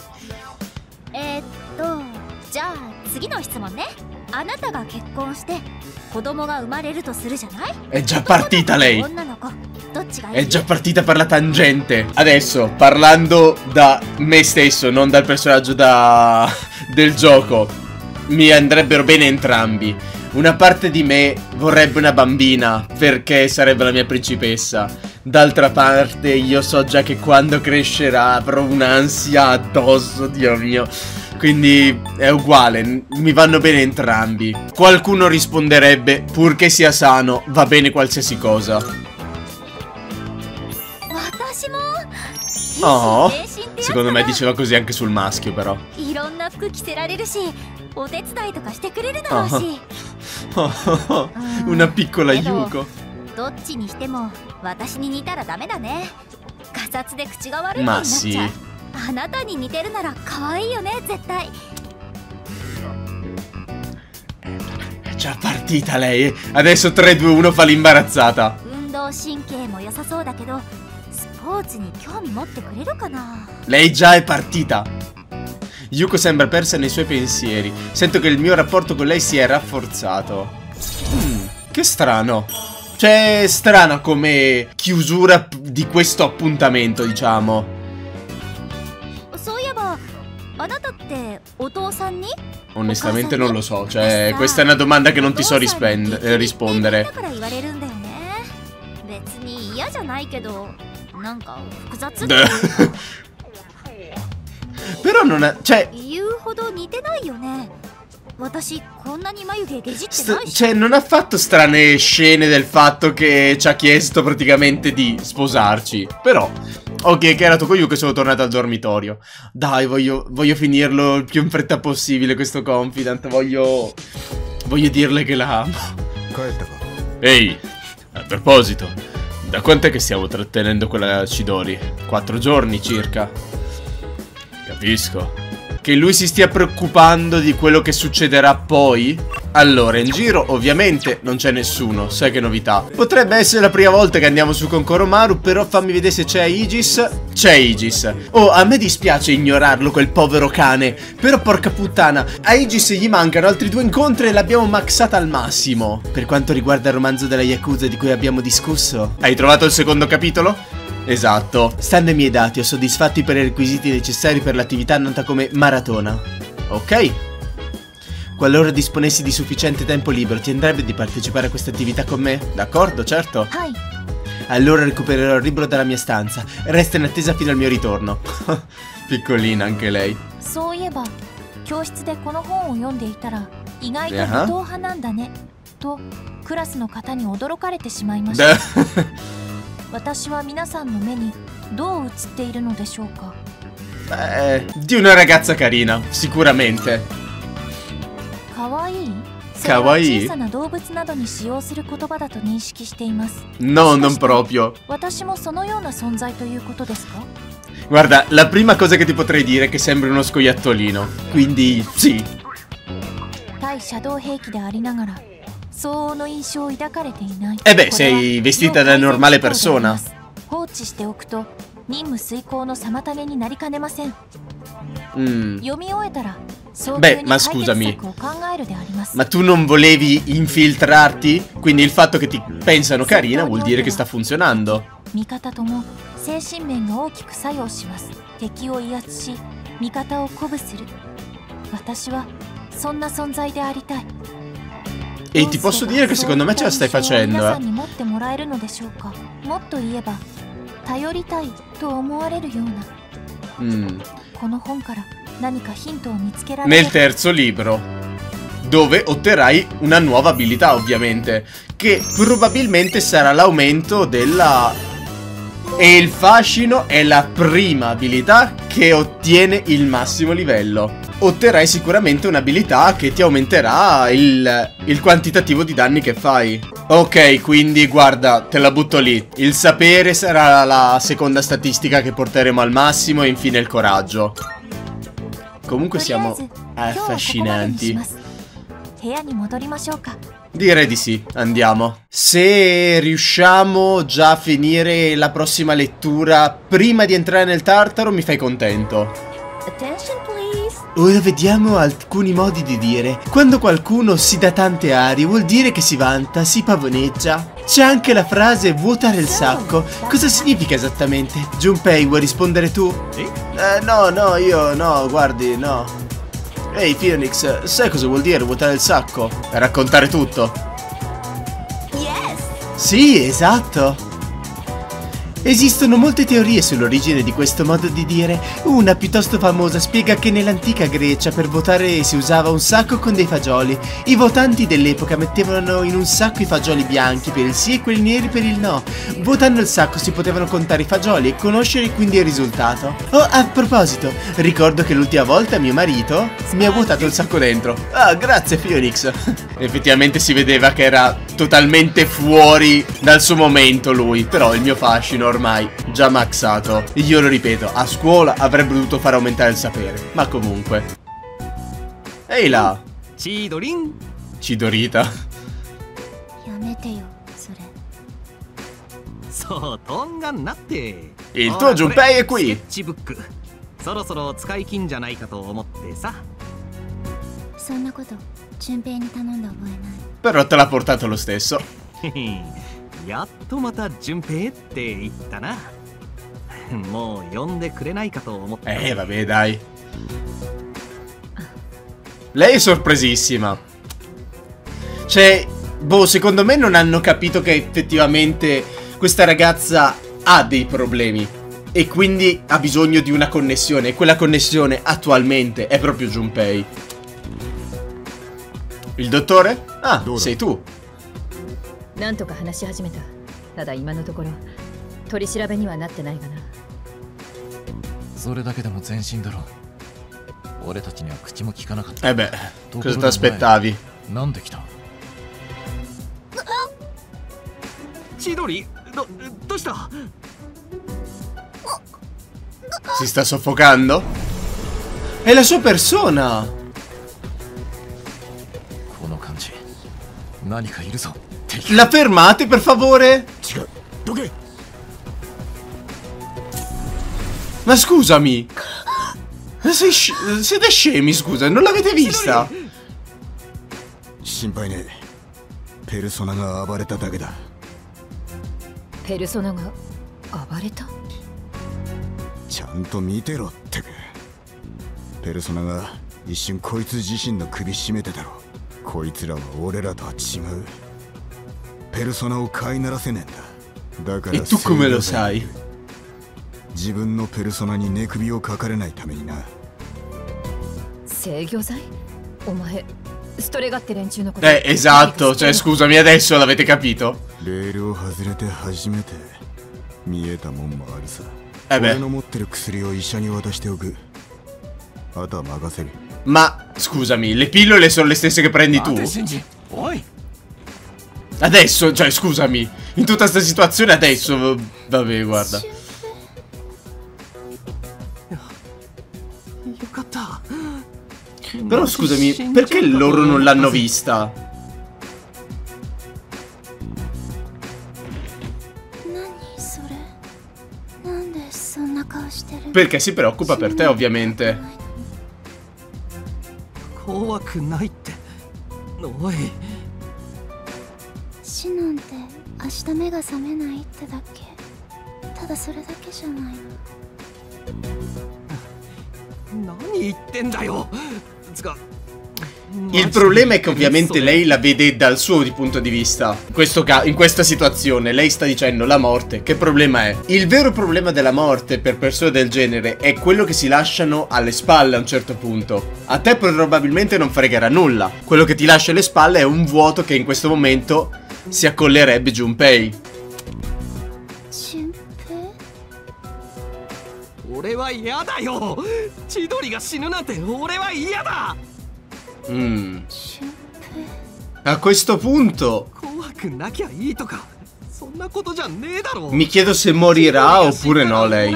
È già partita lei. È già partita per la tangente. Adesso, parlando da me stesso, non dal personaggio da... del gioco, mi andrebbero bene entrambi. Una parte di me vorrebbe una bambina, perché sarebbe la mia principessa. D'altra parte io so già che quando crescerà avrò un'ansia addosso, Dio mio. Quindi è uguale, mi vanno bene entrambi. Qualcuno risponderebbe, purché sia sano, va bene qualsiasi cosa. Oh, secondo me diceva così anche sul maschio però. Oh. Oh, oh, oh. Una piccola Yuko. Ma sì. È già partita lei. Adesso tre due uno fa l'imbarazzata. Lei già è partita. Yuko sembra persa nei suoi pensieri. Sento che il mio rapporto con lei si è rafforzato. Hmm, che strano. Cioè, strana come chiusura di questo appuntamento, diciamo. Onestamente non lo so. Cioè, questa è una domanda che non ti so eh, rispondere. Però non è... cioè... St cioè, non ha fatto strane scene del fatto che ci ha chiesto praticamente di sposarci. Però... ok, che era Tokoyuki e sono tornato al dormitorio. Dai, voglio, voglio finirlo il più in fretta possibile questo Confidant. Voglio... voglio dirle che la amo. Ehi, a proposito, da quant'è che stiamo trattenendo quella Chidori? Quattro giorni circa. Capisco. Che lui si stia preoccupando di quello che succederà poi Allora, in giro ovviamente non c'è nessuno, sai che novità. Potrebbe essere la prima volta che andiamo su con Koromaru, però fammi vedere se c'è Aegis. C'è Aegis. Oh, a me dispiace ignorarlo, quel povero cane, però porca puttana, a Aegis gli mancano altri due incontri e l'abbiamo maxata al massimo. Per quanto riguarda il romanzo della Yakuza di cui abbiamo discusso, hai trovato il secondo capitolo? Esatto. Stando ai miei dati, ho soddisfatto i prerequisiti necessari per l'attività nota come maratona. Ok. Qualora disponessi di sufficiente tempo libero, ti andrebbe di partecipare a questa attività con me? D'accordo, certo. Hai. Allora recupererò il libro dalla mia stanza. Resta in attesa fino al mio ritorno. Piccolina anche lei. そういえば教室でこの本を読んでいたら意外と武闘派なんだねとクラスの方に驚かれてしまいました。私は皆さんの目にどう映っているのでしょうか。 Eh, di una ragazza carina, sicuramente. Kawaii? Kawaii? 小さな動物などに使用する言葉だと認識しています。 No, non proprio. 私もそのような存在ということですか? Guarda, la prima cosa che ti potrei dire è che sembri uno scoiattolino. Quindi, sì. 対シャドウ兵器でありながら相応の印象を抱かれていない。 Eh beh, sei vestita da normale persona. 放置しておくと任務遂行の妨げになりかねません。 Mm. 読み終えたら Beh, ma scusami, ma tu non volevi infiltrarti? Quindi il fatto che ti pensano carina vuol dire che sta funzionando. E ti posso dire che secondo me ce la stai facendo, eh. Mm. Nel terzo libro, dove otterrai una nuova abilità, ovviamente, che probabilmente sarà l'aumento della... E il fascino è la prima abilità che ottiene il massimo livello. Otterrai sicuramente un'abilità che ti aumenterà il, il quantitativo di danni che fai. Ok, quindi guarda, te la butto lì. Il sapere sarà la seconda statistica che porteremo al massimo e infine il coraggio. Comunque siamo affascinanti. Direi di sì, andiamo. Se riusciamo già a finire la prossima lettura prima di entrare nel Tartaro mi fai contento. Ora vediamo alcuni modi di dire. Quando qualcuno si dà tante arie vuol dire che si vanta, si pavoneggia. C'è anche la frase vuotare il sacco. Cosa significa esattamente? Junpei, vuoi rispondere tu? Sì? Eh, no, no, io no, guardi, no. Ehi, Phoenix, sai cosa vuol dire vuotare il sacco? Raccontare tutto. Yes. Sì, esatto. Esistono molte teorie sull'origine di questo modo di dire. Una piuttosto famosa spiega che nell'antica Grecia per votare si usava un sacco con dei fagioli. I votanti dell'epoca mettevano in un sacco i fagioli bianchi per il sì e quelli neri per il no. Votando il sacco si potevano contare i fagioli e conoscere quindi il risultato. Oh, a proposito, ricordo che l'ultima volta mio marito mi ha vuotato il sacco dentro. Ah, grazie Phoenix. Effettivamente si vedeva che era totalmente fuori dal suo momento lui, però il mio fascino ormai già maxato. Io lo ripeto, a scuola avrebbe dovuto far aumentare il sapere. Ma comunque. Ehi là, Chidorin. Chidorita. Il tuo Junpei è qui. Però te l'ha portato lo stesso. やっとまた順平って言ったな。もう呼んでくれないかと思った。 Eh vabbè dai. Lei è sorpresissima. Cioè, boh, secondo me non hanno capito che effettivamente questa ragazza ha dei problemi e quindi ha bisogno di una connessione, e quella connessione attualmente è proprio Junpei. Il dottore? Ah, sei tu. なんとか話し始めた。ただ今のところ取り調べにはなってないがな。 それだけでも前進だろう。俺たちには口も聞かなかった。 Eh beh, cosa ti aspettavi? なんで来た？ 千鳥、どどうした？ Si sta soffocando? È la sua persona. この感じ。 La fermate per favore? Ma scusami. Sei sc siete scemi, scusa, non l'avete vista? 心配ね。ペルソナが暴れただけだ。 ペルソナが暴れた？ ちゃんと見てろってか。ペルソナが一瞬こいつ自身の首絞めてたろ。こいつらは俺らとは違う。ペルソナを飼いならせねえんだ。だから E tu come lo sai? 自分のペルソナに寝首をかかれないためにな。 制御剤？お前ストレガって連中のこと。 Eh, esatto, cioè scusami, adesso l'avete capito? レールを外れて初めて見えたもんもあるさ。 Eh beh. 俺の持ってる薬を医者に渡しておく。あとは任せる。 Ma scusami, le pillole sono le stesse che prendi tu? Adesso, cioè scusami, in tutta questa situazione adesso, vabbè, guarda. Però scusami, perché loro non l'hanno vista? Perché si preoccupa per te, ovviamente. 怖くないって。おい。 死なんて明日目が覚めないってだけ。ただそれだけじゃないの。何言ってんだよ。つか。 Il problema è che ovviamente lei la vede dal suo punto di vista. In, questo in questa situazione lei sta dicendo la morte. Che problema è? Il vero problema della morte per persone del genere è quello che si lasciano alle spalle a un certo punto. A te probabilmente non fregherà nulla. Quello che ti lascia alle spalle è un vuoto che in questo momento si accollerebbe Junpei. Junpei? 俺は嫌だよ。千鳥が死ぬなんて俺は嫌だ。 Mm. A questo punto mi chiedo se morirà oppure no lei.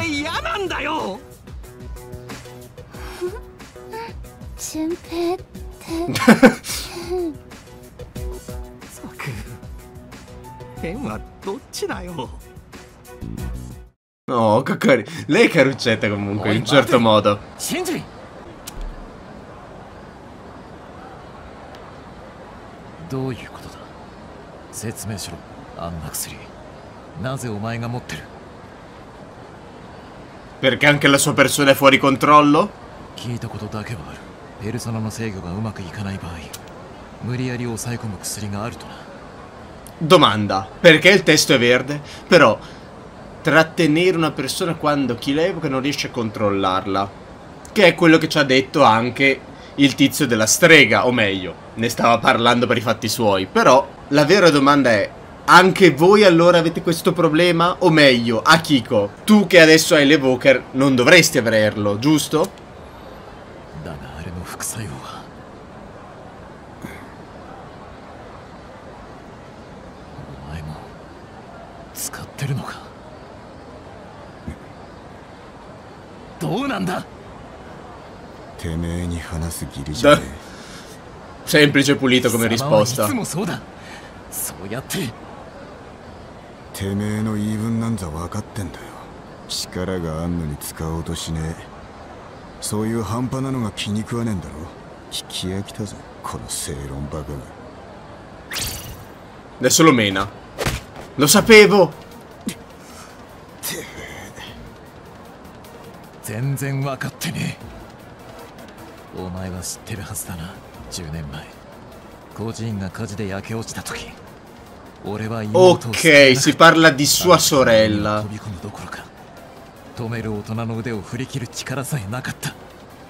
No, che carino. Lei è caruccetta comunque, in un certo modo. Shinji! どういうことだ。説明しろ。あんな薬なぜお前が持ってる。 Perché anche la sua persona è fuori controllo? 聞いたことだけはある。ペルソナの制御がうまくいかない場合、無理やり抑え込む薬があるとな。 Domanda, perché il testo è verde? Però trattenere una persona quando chi la evoca non riesce a controllarla, che è quello che ci ha detto anche il tizio della strega, o meglio, ne stava parlando per i fatti suoi. Però la vera domanda è: anche voi allora avete questo problema? O meglio, Akiko, tu che adesso hai l'evoker non dovresti averlo, giusto? Da. Semplice e pulito come risposta. てめえの言い分なんざ分かってんだよ。力があんのに使おうとしねえ。そういう半端なのが気に食わねえんだろ。聞き飽きたぞ、この正論バカが。 Adesso lo mena. Lo sapevo. 全然分かってねえ。お前は知ってるはずだな。じゅうねんまえ孤児院が火事で焼け落ちた時、俺は妹を Ok, si parla di sua sorella. 飛び込むどころか止める大人の腕を振り切る力さえなかった。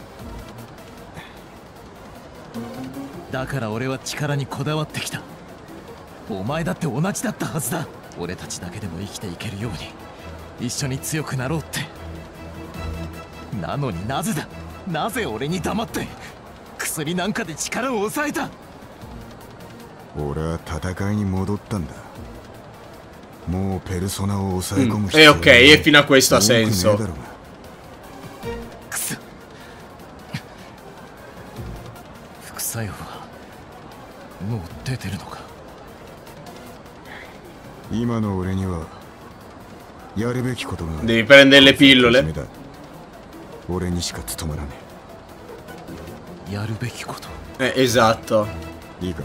だから俺は力にこだわってきた。お前だって同じだったはずだ。俺たちだけでも生きていけるように一緒に強くなろうって。なのになぜだ。なぜ俺に黙って薬なんかで力を抑えた。 俺は戦いに戻ったんだ。もうペルソナを抑え込む必要はない。 え、ok, e fino a questo ha senso. くそ。副作用はもう出てるのか。 Devi prendere le pillole. Eh, esatto. Mm.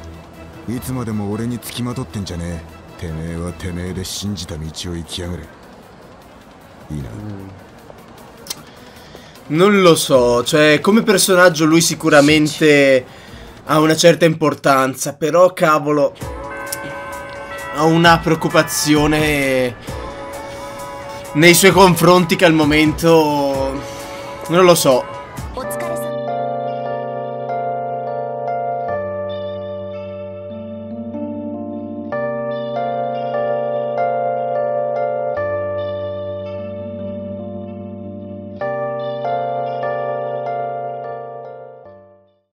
Non lo so, cioè come personaggio lui sicuramente ha una certa importanza, però cavolo, ho una preoccupazione nei suoi confronti che al momento non lo so.